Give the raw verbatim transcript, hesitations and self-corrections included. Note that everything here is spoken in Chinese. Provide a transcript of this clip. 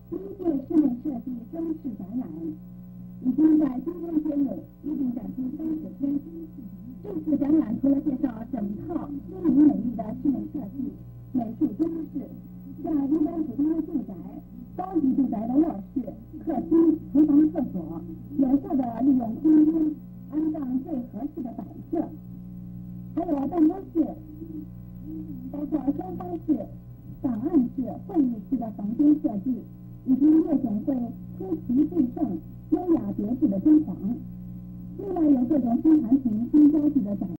第一届室内设计装饰展览已经在今天揭幕，预定展出三十天。这次展览除了介绍整套鲜明美丽的室内设计、美术装饰，像一般普通的住宅、高级住宅的卧室、客厅、厨房、厕所，有效地利用空间，安放最合适的摆设，还有办公室，包括双方室、档案室、会议室的房间设计，以及夜总会出奇制胜、优雅别致的装潢。另外有各种新产品、新标志的展